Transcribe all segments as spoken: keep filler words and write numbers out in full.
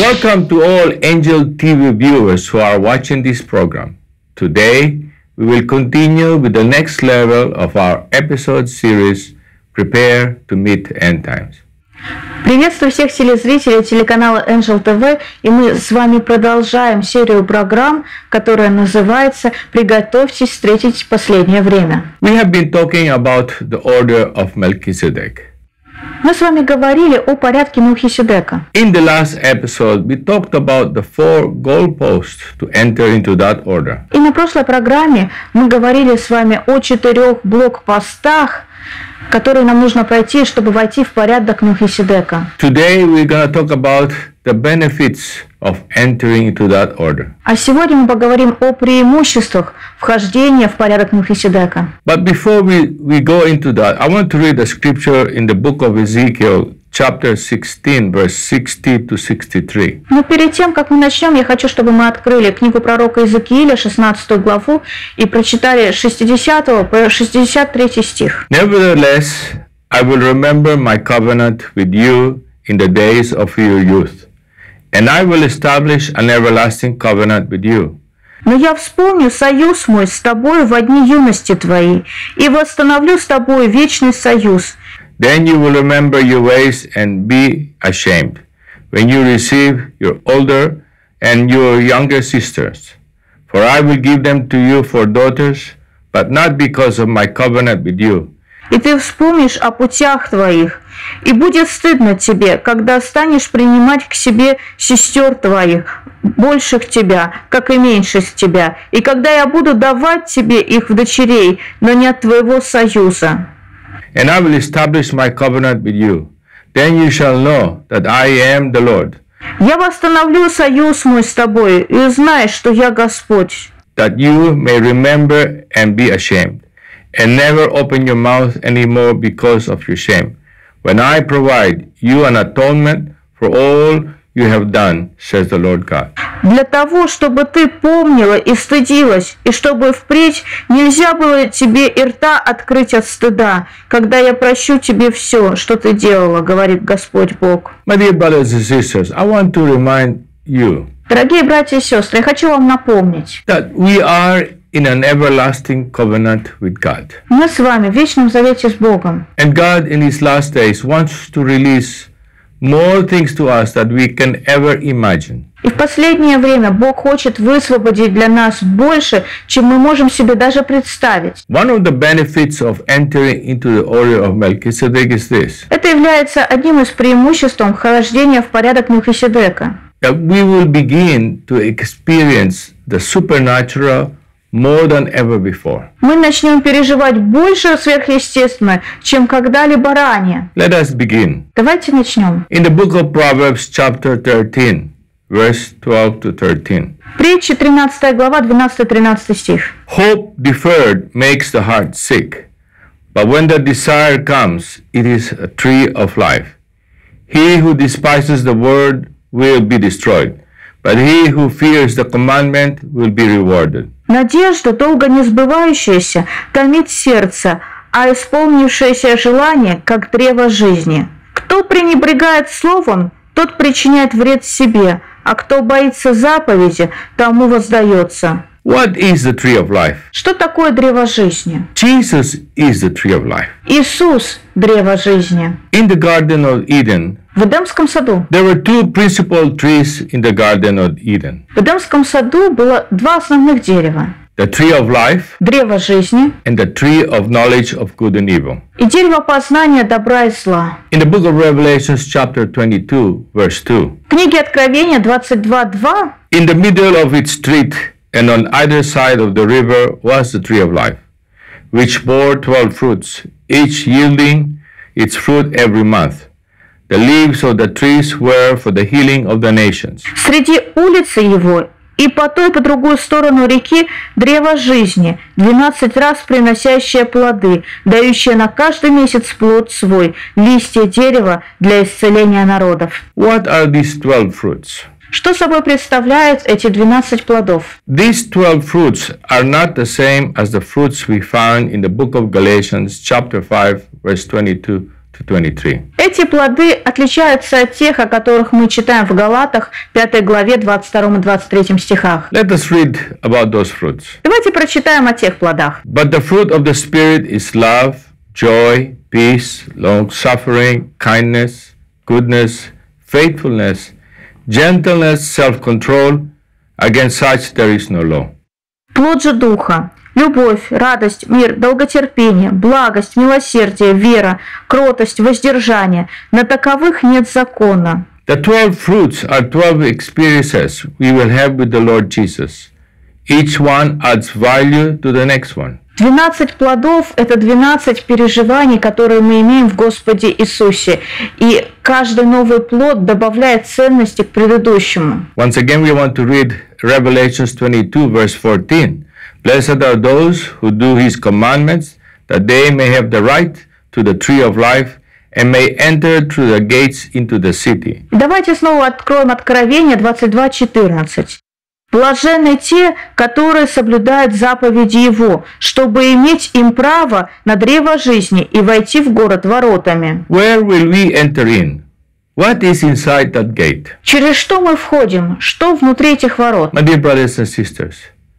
Welcome to all Angel ти ви viewers who are watching this program. Today, we will continue with the next level of our episode series, Prepare to Meet End Times. Приветствую всех телезрителей телеканала Angel ти ви, и мы с вами продолжаем серию программ, которая называется «Приготовьтесь встретить последнее время». We have been talking about the order of Melchizedek. Мы с вами говорили о порядке Мелхиседека. In the last episode, we talked about the four goalposts to enter into that order. И на прошлой программе мы говорили с вами о четырех блокпостах, которые нам нужно пройти, чтобы войти в порядок Мелхиседека. Today we're going to talk about the benefits of entering into that order. А сегодня мы поговорим о преимуществах вхождения в порядок Мелхиседека. But before we, we go into that, I want to read a scripture in the book of Ezekiel, chapter sixteen, verse sixty to sixty-three. Но перед тем, как мы начнем, я хочу, чтобы мы открыли книгу пророка Иезекииля, шестнадцатую главу, и прочитали с шестидесятого по шестьдесят третий стих. Nevertheless, I will remember my covenant with you in the days of your youth, and I will establish an everlasting covenant with you. Но я вспомню союз мой с тобою во дни юности твоей, и восстановлю с тобою вечный союз. Then you will remember your ways and be ashamed when you receive your older and your younger sisters. For I will give them to you for daughters, but not because of my covenant with you. И ты вспомнишь о путях твоих, и будет стыдно тебе, когда станешь принимать к себе сестер твоих, больших тебя, как и меньших тебя, и когда я буду давать тебе их в дочерей, но не от твоего союза. And I will establish my covenant with you. Then you shall know that I am the Lord. Я восстановлю союз мой с тобой, и узнаешь, что я Господь. That you may remember and be ashamed, and never open your mouth anymore because of your shame, when I provide you an atonement for all you have done, says the Lord God. Для того, чтобы ты помнила и стыдилась, и чтобы впредь нельзя было тебе и рта открыть от стыда, когда я прощу тебе все, что ты делала, говорит Господь Бог. My dear brothers and sisters, I want to remind you Дорогие братья и сестры, я хочу вам напомнить, that we are in an everlasting covenant with God. мы с вами в вечном завете с Богом. And God in His last days wants to release more things to us that we can ever imagine. И в последнее время Бог хочет высвободить для нас больше, чем мы можем себе даже представить. One of the benefits of entering into the order of Melchizedek is this: Это является одним из преимуществ вхождения в порядок Мелхиседека. that we will begin to experience the supernatural more than ever before. Мы начнем переживать больше сверхъестественное, чем когда-либо ранее. Let us begin. Давайте начнем. In the book of Proverbs, chapter thirteen, verse twelve to thirteen. Притча, тринадцатая глава, двенадцатый-тринадцатый стих. Hope deferred makes the heart sick, but when the desire comes, it is a tree of life. He who despises the word will be destroyed, but he who fears the commandment will be rewarded. Надежда, долго не сбывающаяся, томит сердце, а исполнившееся желание, как древо жизни. Кто пренебрегает словом, тот причиняет вред себе, а кто боится заповеди, тому воздается. What is the tree of life? Что такое древо жизни? Jesus is the tree of life. Иисус – древо жизни. In the Garden of Eden, В Эдемском саду. there were two principal trees in the Garden of Eden. В Эдемском саду было два основных дерева. The tree of life Древо жизни and the tree of knowledge of good and evil. и дерево познания добра и зла. In the book of Revelations, chapter twenty-two, verse two. В книге Откровения двадцать два два In the middle of its street and on either side of the river was the tree of life, which bore twelve fruits, each yielding its fruit every month. The leaves of the trees were for the healing of the nations. среди улицы его и по той, по другую сторону реки древо жизни, двенадцать раз приносящее плоды, дающее на каждый месяц плод свой, листья дерева для исцеления народов. What are these twelve fruits? Что собой представляют эти двенадцать плодов? These twelve fruits are not the same as the fruits we found in the book of Galatians, chapter five, verse twenty-two to to twenty-three. Эти плоды отличаются от тех, о которых мы читаем в Галатах, пятой главе, двадцать втором и двадцать третьем стихах. Let us read about those fruits. Давайте прочитаем о тех плодах. But the fruit of the Spirit is love, joy, peace, long-suffering, kindness, goodness, faithfulness, gentleness, self-control. Against such there is no law. Плод же Духа – любовь, радость, мир, долготерпение, благость, милосердие, вера, кротость, воздержание. На таковых нет закона. The twelve fruits are twelve experiences we will have with the Lord Jesus. Each one adds value to the next one. Двенадцать плодов – это двенадцать переживаний, которые мы имеем в Господе Иисусе. И каждый новый плод добавляет ценности к предыдущему. Once again, we want to read Revelations twenty-two, verse fourteen. Blessed are those who do His commandments, that they may have the right to the tree of life and may enter through the gates into the city. Давайте снова откроем Откровение двадцать два четырнадцать. Блаженны те, которые соблюдают заповеди Его, чтобы иметь им право на древо жизни и войти в город воротами. Where will we enter in? What is inside that gate? Через что мы входим? Что внутри этих ворот? My dear brothers and sisters,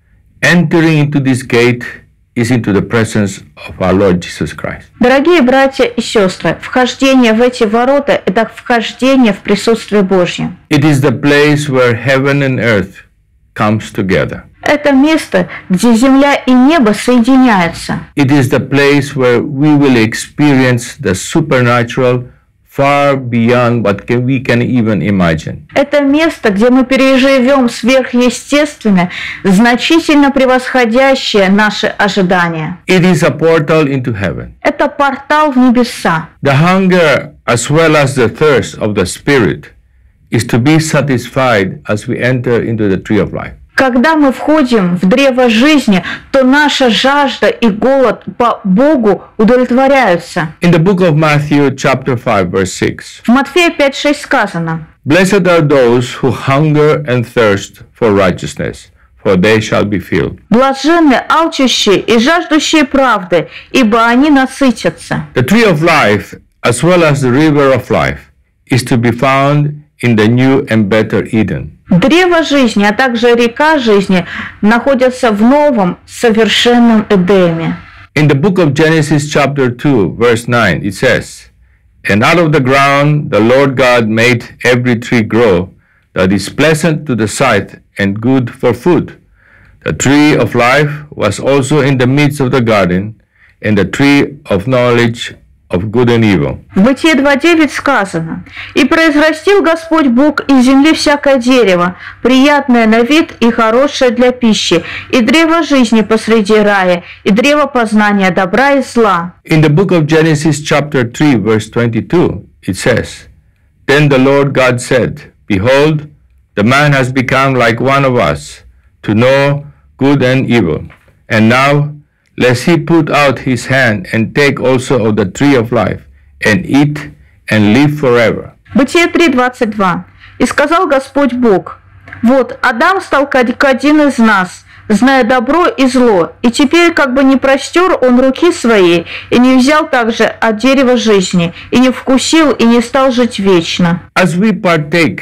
entering into this gate is into the presence of our Lord Jesus Christ. Дорогие братья и сестры, вхождение в эти ворота – это вхождение в присутствие Божье. It is the place where heaven and earth comes together. Это место, где земля и небо соединяются. It is the place where we will experience the supernatural far beyond what can, we can even imagine. Это место, где мы переживем сверхъестественное, значительно превосходящее наши ожидания. It is a portal into heaven. Это портал в небеса. The hunger as well as the thirst of the Spirit is to be satisfied as we enter into the tree of life. Когда мы входим в древо жизни, то наша жажда и голод по Богу удовлетворяются. In the book of Matthew, chapter five, verse six. В Матфея пять шесть сказано: Blessed are those who hunger and thirst for righteousness, for they shall be filled. Блаженны алчущие и жаждущие правды, ибо они насытятся. The tree of life, as well as the river of life, is to be found in the new and better Eden. Древо жизни, а также река жизни находятся в новом, совершенном Эдеме. In the book of Genesis chapter two, verse nine, it says, And out of the ground the Lord God made every tree grow, that is pleasant to the sight and good for food. The tree of life was also in the midst of the garden, and the tree of knowledge of good and evil. В Бытие два девять сказано: «И произрастил Господь Бог из земли всякое дерево, приятное на вид и хорошее для пищи, и древо жизни посреди рая, и древо познания добра и зла». In the book of Genesis chapter three, verse twenty-two, it says, Then the Lord God said, Behold, the man has become like one of us, to know good and evil. And now lest he put out his hand and take also of the tree of life, and eat, and live forever. Бытие три двадцать два. «И сказал Господь Бог: Вот, Адам стал как один из нас, зная добро и зло, и теперь как бы не простер он руки своей, и не взял также от дерева жизни, и не вкусил, и не стал жить вечно». As we partake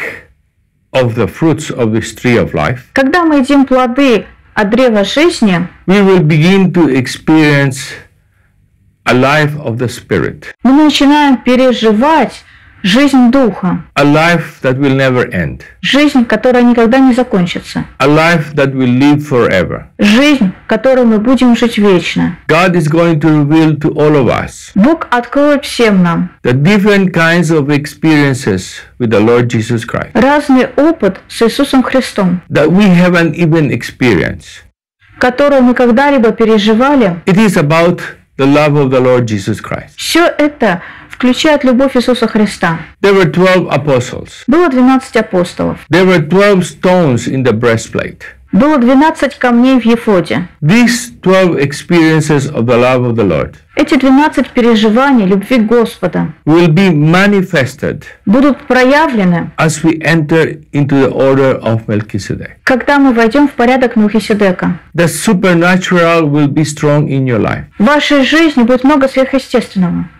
of the fruits of this tree of life, Когда мы едим плоды от древа жизни, we will begin to experience a life of the Spirit, мы начинаем переживать жизнь Духа, a life that will never end, жизнь, которая никогда не закончится, a life that will live forever. жизнь, в которой мы будем жить вечно. God is going to reveal to all of us Бог откроет всем нам the different kinds of experiences with the Lord Jesus Christ разный опыт с Иисусом Христом, that we haven't even experienced. который мы когда-либо переживали. It is about the love of the Lord Jesus Christ. Все это включает любовь Иисуса Христа. There were twelve apostles. Было двенадцать апостолов. There were twelve stones in the breastplate. Было двенадцать камней в ефоде. These twelve experiences of the love of the Lord Эти двенадцать переживаний любви Господа will be manifested будут проявлены, as we enter into the order of Melchizedek. когда мы войдем в порядок Мелхиседека. The supernatural will be strong in your life. В вашей жизни будет много сверхъестественного.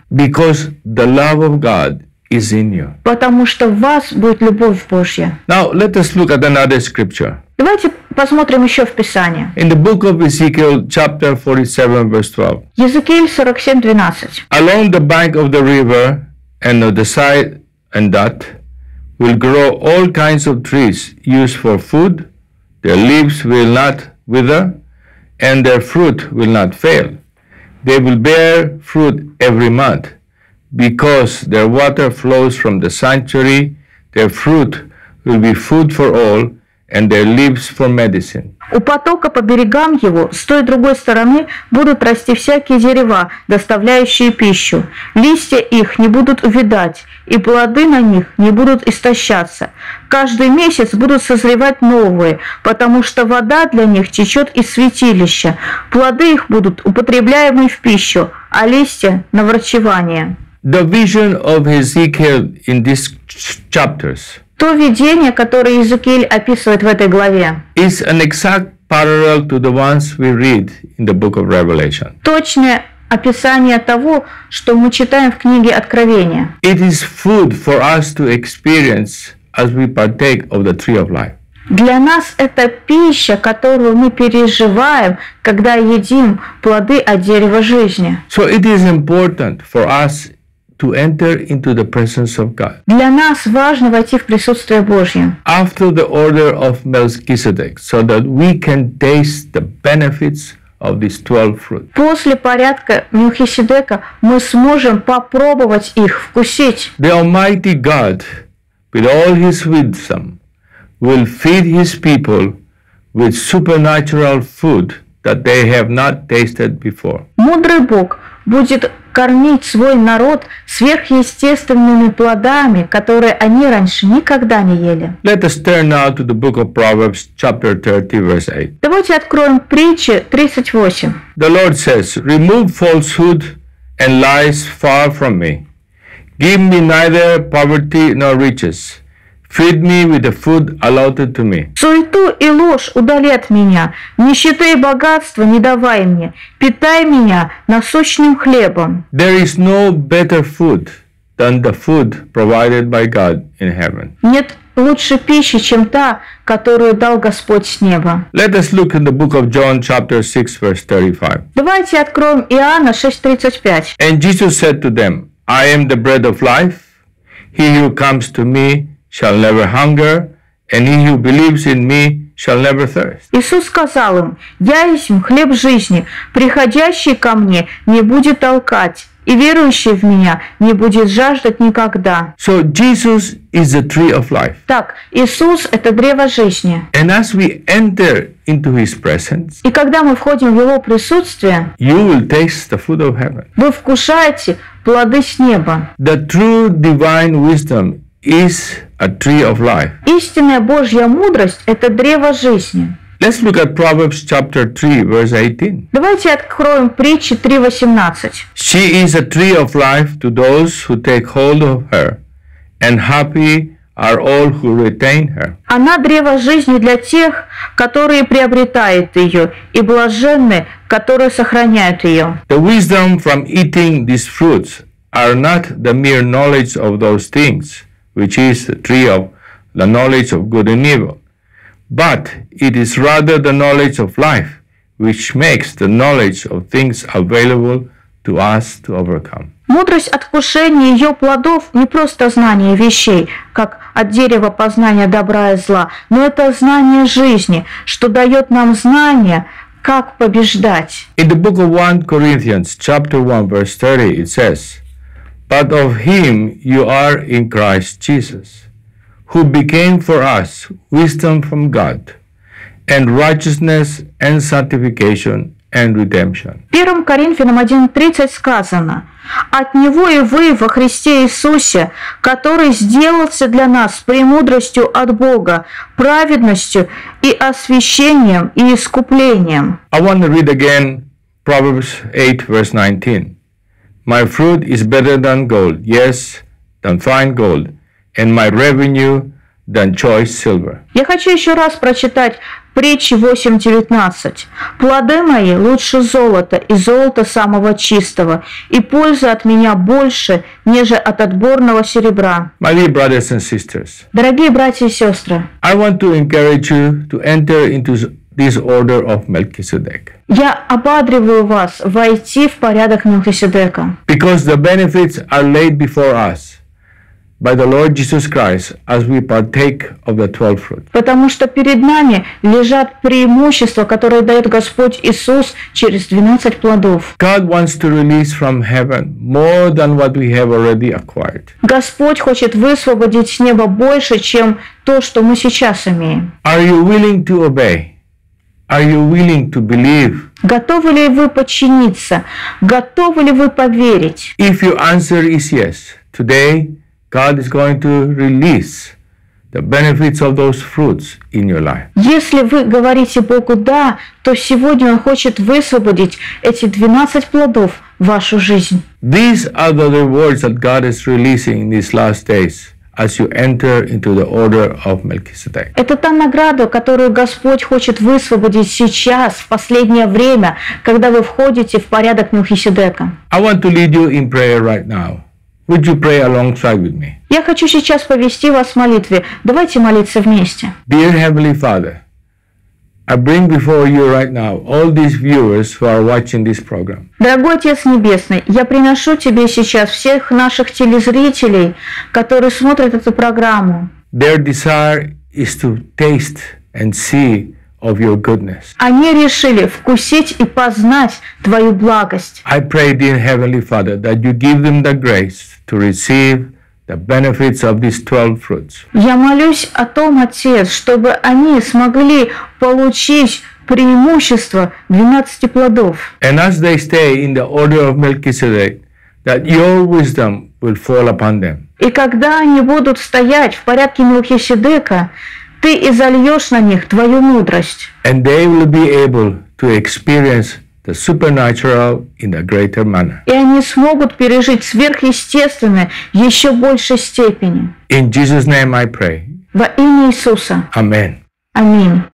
because the love of God is in you. Потому что в вас будет любовь Божья. Now let us look at another scripture. Давайте посмотрим еще в Писание. In the book of Ezekiel, chapter forty-seven, verse twelve. Езекииль сорок семь двенадцать. Along the bank of the river and on the side and that will grow all kinds of trees used for food. Their leaves will not wither, and their fruit will not fail. They will bear fruit every month, because their water flows from the sanctuary. Their fruit will be food for all, and their leaves for medicine. У потока по берегам его, с той и другой стороны, будут расти всякие дерева, доставляющие пищу. Листья их не будут увядать, и плоды на них не будут истощаться. Каждый месяц будут созревать новые, потому что вода для них течет из святилища. Плоды их будут употребляемы в пищу, а листья – на врачевание. The vision of Ezekiel in these chapters То видение, которое Иезекииль описывает в этой главе, is an exact parallel to the ones we read in the book of Revelation. точное описание того, что мы читаем в книге Откровения. It is food for us to experience as we partake of the tree of life. Для нас это пища, которую мы переживаем, когда едим плоды от дерева жизни. So it is important for us to enter into the presence of God. Для нас важно войти в присутствие Божье. After the order of Melchizedek, so that we can taste the benefits of these twelve fruits. После порядка Мелхиседека мы сможем попробовать их, вкусить. The Almighty God, with all His wisdom, will feed His people with supernatural food that they have not tasted before. Мудрый Бог будет кормить свой народ сверхъестественными плодами, которые они раньше никогда не ели. Let us turn now to the book of Proverbs, chapter thirty, verse eight. Давайте откроем притчи тридцать восемь. The Lord says, "Remove falsehood and lies far from me. Give me neither poverty nor riches. Feed me with the food allotted to me." Суету и ложь удали от меня, нищеты и богатства не давай мне, питай меня насущным хлебом. There is no better food than the food provided by God in heaven. Нет лучше пищи, чем та, которую дал Господь с неба. Let us look in the book of John, chapter six, verse thirty-five. Давайте откроем Иоанна шесть тридцать пять. And Jesus said to them, "I am the bread of life. He who comes to me shall never hunger, and he who believes in me shall never thirst." Иисус сказал им: «Я есть хлеб жизни, приходящий ко мне не будет толкать, и верующий в меня не будет жаждать никогда». So Jesus is the tree of life. Так, Иисус – это древо жизни. And as we enter into His presence, И когда мы входим в Его присутствие, you will taste the food of heaven. вы вкушаете плоды с неба. The true divine wisdom is a tree of life. Истинная Божья мудрость – это древо жизни. Let's look at Proverbs chapter three, verse eighteen. Давайте откроем притчи три восемнадцать. She is a tree of life to those who take hold of her, and happy are all who retain her. Она древо жизни для тех, которые приобретают ее, и блаженны, которые сохраняют ее. The wisdom from eating these fruits are not the mere knowledge of those things, which is the tree of the knowledge of good and evil, but it is rather the knowledge of life, which makes the knowledge of things available to us to overcome. Мудрость от вкушения ее плодов не просто знание вещей, как от дерева познания добра и зла, но это знание жизни, что дает нам знание, как побеждать. In the book of First Corinthians, chapter one, verse thirty, it says, "But of him you are in Christ Jesus, who became for us wisdom from God, and righteousness and sanctification and redemption." первое Коринфянам один тридцать сказано: «От Него и вы во Христе Иисусе, который сделался для нас премудростью от Бога, праведностью и освящением и искуплением». I want to read again Proverbs eight, verse nineteen. "My fruit is better than gold, yes, than fine gold, and my revenue than choice silver." Я хочу еще раз прочитать Притчи восемь девятнадцать. «Плоды мои лучше золота, и золота самого чистого, и польза от меня больше, нежели от отборного серебра». My dear brothers and sisters, Дорогие братья и сестры, I want to encourage you to enter into this order of Melchizedek. я ободриваю вас войти в порядок Мелхиседека, Because the benefits are laid before us by the Lord Jesus Christ as we partake of the twelve fruit. потому что перед нами лежат преимущества, которые дает Господь Иисус через двенадцать плодов. God wants to release from heaven more than what we have already acquired. Господь хочет высвободить с неба больше, чем то, что мы сейчас имеем. Are you willing to obey? Are you willing to believe? Готовы ли вы подчиниться? Готовы ли вы поверить? If your answer is yes, today God is going to release the benefits of those fruits in your life. Если вы говорите Богу «да», то сегодня Он хочет высвободить эти двенадцать плодов в вашу жизнь. These are the rewards that God is releasing in these last days as you enter into the order of Melchizedek. Это та награда, которую Господь хочет высвободить сейчас, в последнее время, когда вы входите в порядок Мелхиседека. I want to lead you in prayer right now. Would you pray alongside with me? Я хочу сейчас повести вас в молитве. Давайте молиться вместе. Dear Heavenly Father, I bring before you right now all these viewers who are watching this program. Дорогой Отец Небесный, я приношу Тебе сейчас всех наших телезрителей, которые смотрят эту программу. Their desire is to taste and see of your goodness. Они решили вкусить и познать Твою благость. I pray, dear Heavenly Father, that you give them the grace to receive the benefits of these twelve fruits. Я молюсь о том, Отец, чтобы они смогли получить преимущество двенадцати плодов. And as they stay in the order of Melchizedek, that your wisdom will fall upon them. И когда они будут стоять в порядке Мелхиседека, Ты изольешь на них Твою мудрость. And they will be able to experience the supernatural in a greater manner. И они смогут пережить сверхъестественное в еще большей степени. In Jesus' name I pray. Во имя Иисуса. Amen. Аминь.